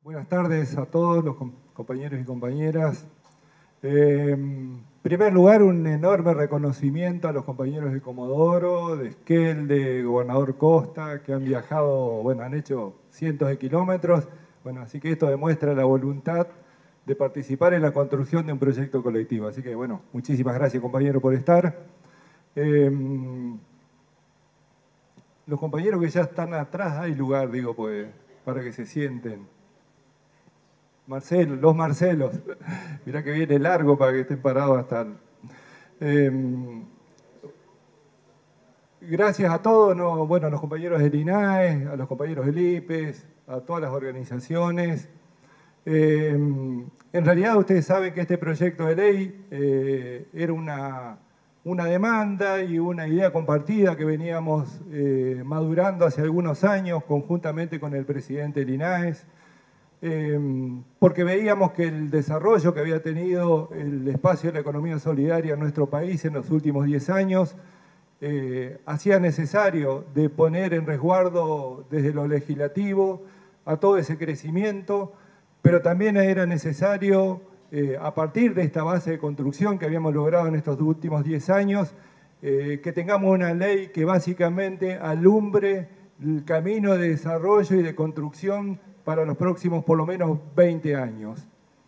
Buenas tardes a todos los compañeros y compañeras. En primer lugar, un enorme reconocimiento a los compañeros de Comodoro, de Esquel, de Gobernador Costa, que han viajado, bueno, han hecho cientos de kilómetros. Bueno, así que esto demuestra la voluntad de participar en la construcción de un proyecto colectivo. Así que, bueno, muchísimas gracias, compañeros, por estar. Los compañeros que ya están atrás, hay lugar, digo, pues, para que se sienten. Marcelo, los Marcelos. Mirá que viene largo para que estén parados hasta... Gracias a todos, ¿no? Bueno, a los compañeros del INAE, a los compañeros del IPES, a todas las organizaciones. En realidad ustedes saben que este proyecto de ley era una demanda y una idea compartida que veníamos madurando hace algunos años conjuntamente con el presidente del INAES. Porque veíamos que el desarrollo que había tenido el espacio de la economía solidaria en nuestro país en los últimos 10 años hacía necesario de poner en resguardo desde lo legislativo a todo ese crecimiento, pero también era necesario, a partir de esta base de construcción que habíamos logrado en estos últimos 10 años, que tengamos una ley que básicamente alumbre el camino de desarrollo y de construcción para los próximos por lo menos 20 años.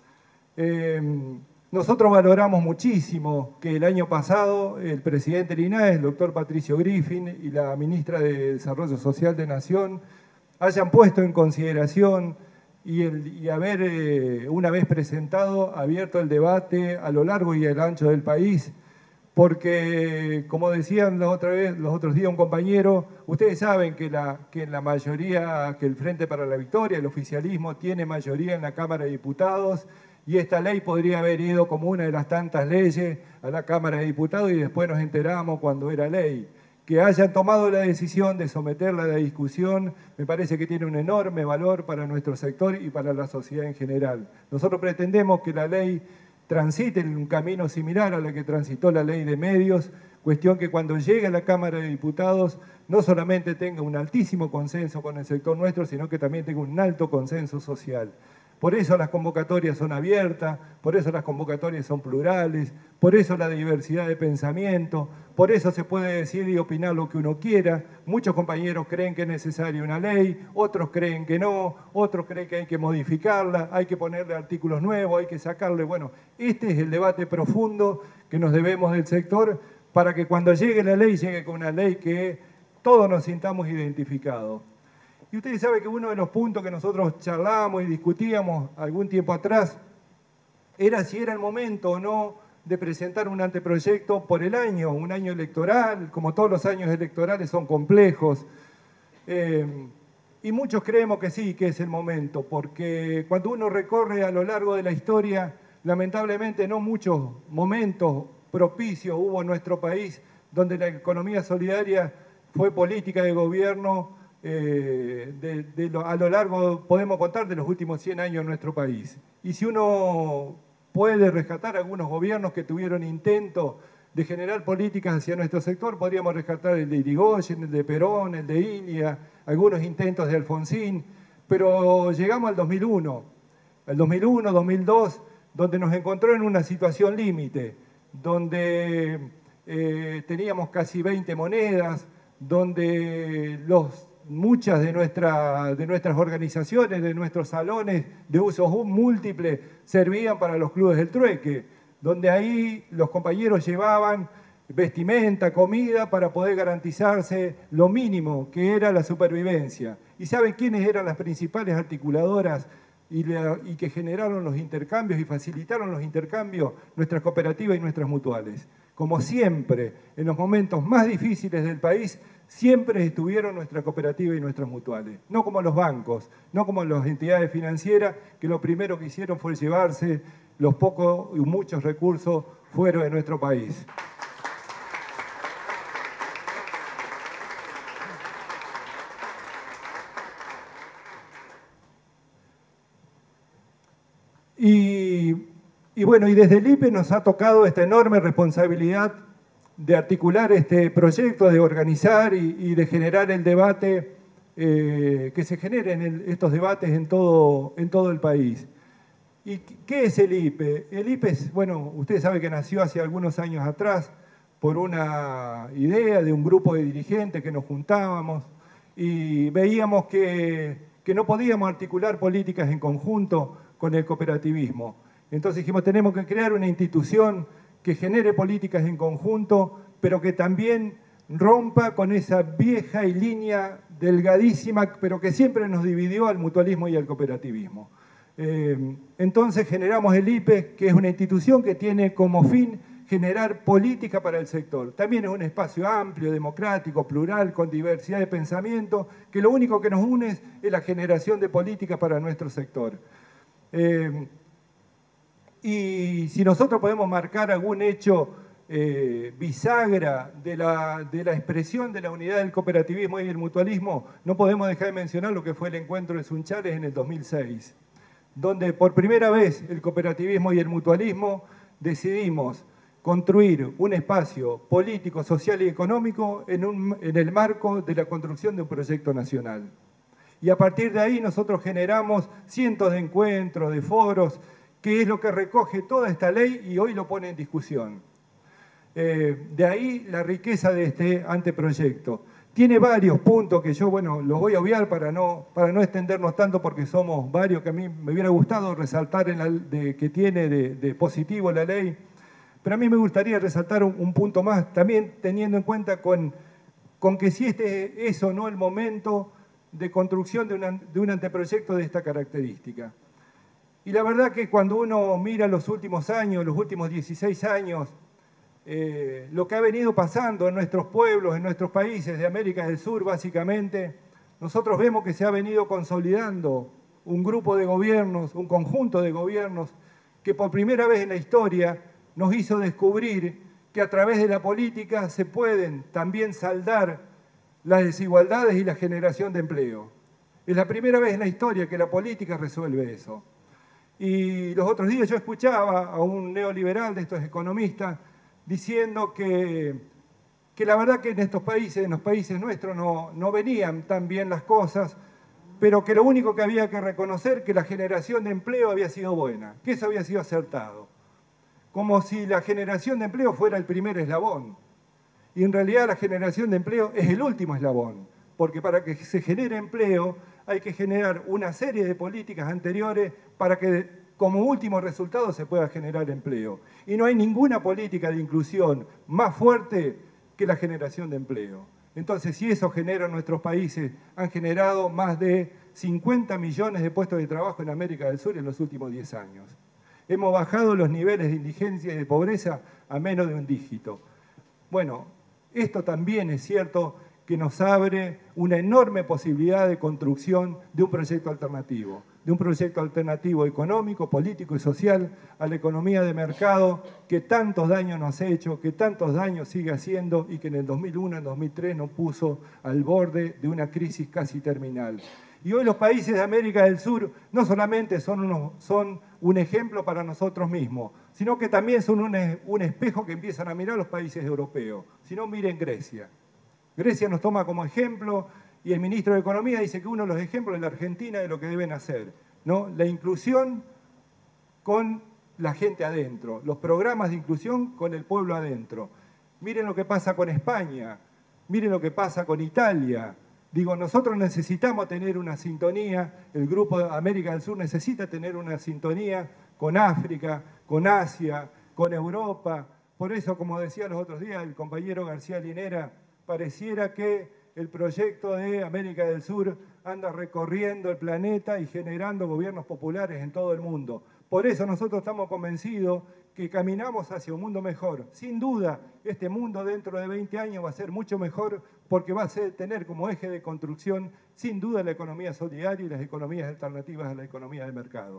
Nosotros valoramos muchísimo que el año pasado el presidente del INAE, el doctor Patricio Griffin, y la ministra de Desarrollo Social de Nación hayan puesto en consideración y haber, una vez presentado, abierto el debate a lo largo y a lo ancho del país, porque, como decían los otros días un compañero, ustedes saben que la mayoría, que el Frente para la Victoria, el oficialismo, tiene mayoría en la Cámara de Diputados, y esta ley podría haber ido como una de las tantas leyes a la Cámara de Diputados y después nos enteramos cuando era ley. Que hayan tomado la decisión de someterla a la discusión, me parece que tiene un enorme valor para nuestro sector y para la sociedad en general. Nosotros pretendemos que la ley transite en un camino similar a la que transitó la ley de medios, cuestión que cuando llegue a la Cámara de Diputados no solamente tenga un altísimo consenso con el sector nuestro, sino que también tenga un alto consenso social. Por eso las convocatorias son abiertas, por eso las convocatorias son plurales, por eso la diversidad de pensamiento, por eso se puede decir y opinar lo que uno quiera. Muchos compañeros creen que es necesaria una ley, otros creen que no, otros creen que hay que modificarla, hay que ponerle artículos nuevos, hay que sacarle... Bueno, este es el debate profundo que nos debemos del sector para que cuando llegue la ley, llegue con una ley que todos nos sintamos identificados. Y ustedes saben que uno de los puntos que nosotros charlábamos y discutíamos algún tiempo atrás era si era el momento o no de presentar un anteproyecto por el año, un año electoral, como todos los años electorales son complejos. Y muchos creemos que sí, que es el momento, porque cuando uno recorre a lo largo de la historia, lamentablemente no muchos momentos propicios hubo en nuestro país donde la economía solidaria fue política de gobierno a lo largo, podemos contar, de los últimos 100 años en nuestro país. Y si uno puede rescatar algunos gobiernos que tuvieron intento de generar políticas hacia nuestro sector, podríamos rescatar el de Irigoyen, el de Perón, el de Ilia, algunos intentos de Alfonsín, pero llegamos al 2001, 2002, donde nos encontró en una situación límite, donde teníamos casi 20 monedas, donde muchas de nuestras organizaciones, de nuestros salones de uso múltiple, servían para los clubes del trueque, donde ahí los compañeros llevaban vestimenta, comida, para poder garantizarse lo mínimo, que era la supervivencia. ¿Y saben quiénes eran las principales articuladoras y que generaron los intercambios y facilitaron los intercambios? Nuestras cooperativas y nuestras mutuales. Como siempre, en los momentos más difíciles del país, siempre estuvieron nuestra cooperativa y nuestras mutuales. No como los bancos, no como las entidades financieras, que lo primero que hicieron fue llevarse los pocos y muchos recursos fuera de nuestro país. Y bueno, y desde el IPE nos ha tocado esta enorme responsabilidad de articular este proyecto, de organizar y de generar el debate que se generen estos debates en todo el país. ¿Y qué es el IPE? El IPE es, bueno, usted sabe que nació hace algunos años atrás por una idea de un grupo de dirigentes que nos juntábamos y veíamos que no podíamos articular políticas en conjunto con el cooperativismo. Entonces dijimos, tenemos que crear una institución que genere políticas en conjunto, pero que también rompa con esa vieja y línea delgadísima, pero que siempre nos dividió al mutualismo y al cooperativismo. Entonces generamos el IPE, que es una institución que tiene como fin generar política para el sector. También es un espacio amplio, democrático, plural, con diversidad de pensamiento, que lo único que nos une es la generación de política para nuestro sector. Y si nosotros podemos marcar algún hecho bisagra de la expresión de la unidad del cooperativismo y el mutualismo, no podemos dejar de mencionar lo que fue el encuentro de Sunchales en el 2006, donde por primera vez el cooperativismo y el mutualismo decidimos construir un espacio político, social y económico en el marco de la construcción de un proyecto nacional. Y a partir de ahí nosotros generamos cientos de encuentros, de foros, que es lo que recoge toda esta ley y hoy lo pone en discusión. De ahí la riqueza de este anteproyecto. Tiene varios puntos que yo, bueno, los voy a obviar para no extendernos tanto porque somos varios que a mí me hubiera gustado resaltar que tiene de positivo la ley. Pero a mí me gustaría resaltar un punto más, también teniendo en cuenta con que si este es o no el momento de construcción de un anteproyecto de esta característica. Y la verdad que cuando uno mira los últimos años, los últimos 16 años, lo que ha venido pasando en nuestros pueblos, en nuestros países de América del Sur, básicamente, nosotros vemos que se ha venido consolidando un grupo de gobiernos, un conjunto de gobiernos, que por primera vez en la historia nos hizo descubrir que a través de la política se pueden también saldar las desigualdades y la generación de empleo. Es la primera vez en la historia que la política resuelve eso. Y los otros días yo escuchaba a un neoliberal de estos economistas diciendo que la verdad que en los países nuestros no venían tan bien las cosas, pero que lo único que había que reconocer que la generación de empleo había sido buena, que eso había sido acertado. Como si la generación de empleo fuera el primer eslabón. Y en realidad la generación de empleo es el último eslabón, porque para que se genere empleo hay que generar una serie de políticas anteriores para que como último resultado se pueda generar empleo. Y no hay ninguna política de inclusión más fuerte que la generación de empleo. Entonces, si eso genera en nuestros países, han generado más de 50 millones de puestos de trabajo en América del Sur en los últimos 10 años. Hemos bajado los niveles de indigencia y de pobreza a menos de un dígito. Bueno, esto también es cierto que nos abre una enorme posibilidad de construcción de un proyecto alternativo económico, político y social a la economía de mercado que tantos daños nos ha hecho, que tantos daños sigue haciendo y que en el 2001, en 2003 nos puso al borde de una crisis casi terminal. Y hoy los países de América del Sur no solamente son un ejemplo para nosotros mismos, sino que también son un espejo que empiezan a mirar los países europeos. Si no, miren Grecia. Grecia nos toma como ejemplo y el ministro de Economía dice que uno de los ejemplos es la Argentina de lo que deben hacer, ¿no? La inclusión con la gente adentro, los programas de inclusión con el pueblo adentro. Miren lo que pasa con España, miren lo que pasa con Italia. Digo, nosotros necesitamos tener una sintonía, el Grupo de América del Sur necesita tener una sintonía con África, con Asia, con Europa. Por eso, como decía los otros días el compañero García Linera, pareciera que el proyecto de América del Sur anda recorriendo el planeta y generando gobiernos populares en todo el mundo. Por eso nosotros estamos convencidos que caminamos hacia un mundo mejor. Sin duda, este mundo dentro de 20 años va a ser mucho mejor porque va a tener como eje de construcción, sin duda, la economía solidaria y las economías alternativas a la economía de mercado.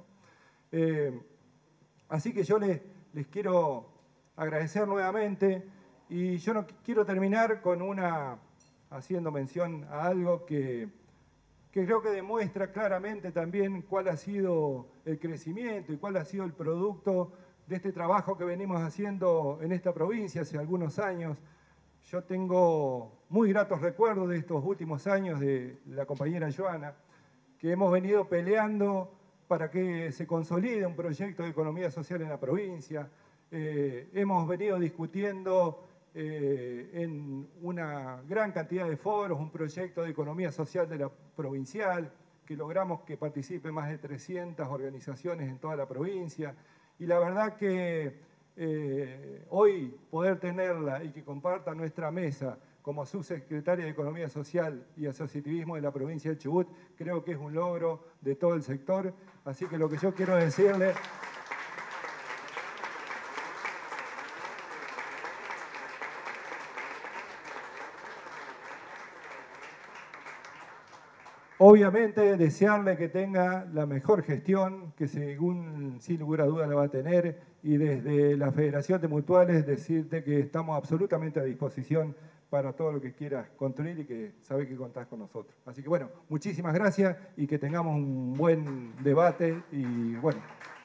Así que yo les quiero agradecer nuevamente y yo no quiero terminar haciendo mención a algo que creo que demuestra claramente también cuál ha sido el crecimiento y cuál ha sido el producto de este trabajo que venimos haciendo en esta provincia hace algunos años. yo tengo muy gratos recuerdos de estos últimos años de la compañera Joana, que hemos venido peleando para que se consolide un proyecto de economía social en la provincia. Hemos venido discutiendo en una gran cantidad de foros un proyecto de economía social de la provincial, que logramos que participen más de 300 organizaciones en toda la provincia. Y la verdad que hoy poder tenerla y que comparta nuestra mesa como subsecretaria de Economía Social y Asociativismo de la provincia de Chubut, creo que es un logro de todo el sector. Así que lo que yo quiero decirle... Obviamente, desearle que tenga la mejor gestión, que según, sin lugar a dudas, la va a tener, y desde la Federación de Mutuales decirte que estamos absolutamente a disposición para todo lo que quieras construir y que sabes que contás con nosotros. Así que bueno, muchísimas gracias y que tengamos un buen debate y bueno...